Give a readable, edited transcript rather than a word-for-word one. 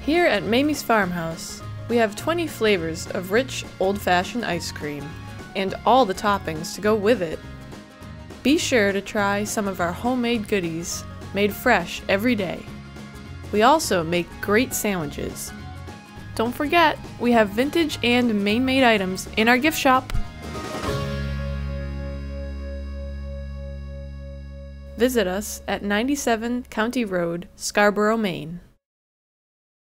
Here at Mamie's Farmhouse, we have 20 flavors of rich, old-fashioned ice cream, and all the toppings to go with it. Be sure to try some of our homemade goodies, made fresh every day. We also make great sandwiches. Don't forget, we have vintage and Maine-made items in our gift shop. Visit us at 97 County Road, Scarborough, Maine.